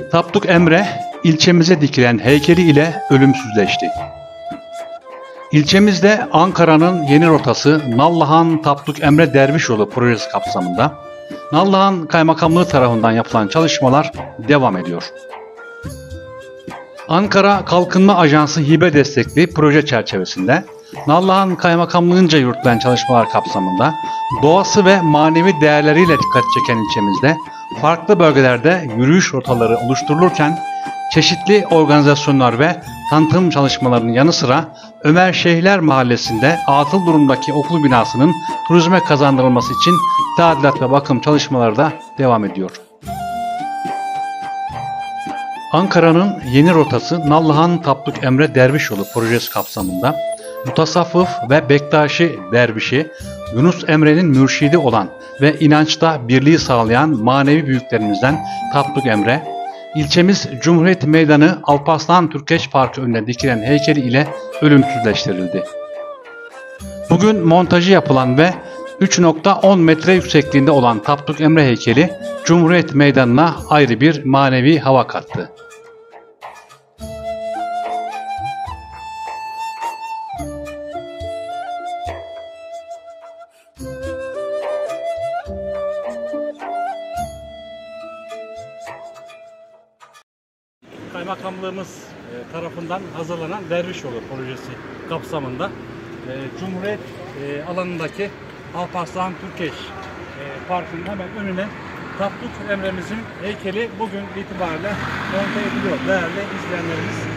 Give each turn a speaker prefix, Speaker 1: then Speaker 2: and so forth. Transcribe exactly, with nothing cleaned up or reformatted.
Speaker 1: Tapduk Emre, ilçemize dikilen heykeli ile ölümsüzleşti. İlçemizde Ankara'nın yeni rotası Nallıhan Tapduk Emre Dervişyolu projesi kapsamında Nallıhan Kaymakamlığı tarafından yapılan çalışmalar devam ediyor. Ankara Kalkınma Ajansı hibe destekli proje çerçevesinde Nallıhan Kaymakamlığı'nca yürütülen çalışmalar kapsamında doğası ve manevi değerleriyle dikkat çeken ilçemizde farklı bölgelerde yürüyüş rotaları oluşturulurken çeşitli organizasyonlar ve tanıtım çalışmalarının yanı sıra Ömer Şeyhler Mahallesi'nde atıl durumdaki okul binasının turizme kazandırılması için tadilat ve bakım çalışmaları da devam ediyor. Ankara'nın yeni rotası Nallıhan Tapduk Emre Dervişyolu projesi kapsamında Mutasavvıf ve Bektaşi Dervişi Yunus Emre'nin mürşidi olan ve inançta birliği sağlayan manevi büyüklerimizden Tapduk Emre, ilçemiz Cumhuriyet Meydanı Alparslan Türkeş Parkı önünde dikilen heykeli ile ölümsüzleştirildi. Bugün montajı yapılan ve üç nokta on metre yüksekliğinde olan Tapduk Emre heykeli Cumhuriyet Meydanı'na ayrı bir manevi hava kattı. Kaymakamlığımız tarafından hazırlanan Dervişyolu projesi kapsamında Cumhuriyet alanındaki Alparslan Türkeş Parkı'nın hemen önüne Tapduk Emre'mizin heykeli bugün itibariyle monte ediliyor değerli izleyenlerimiz.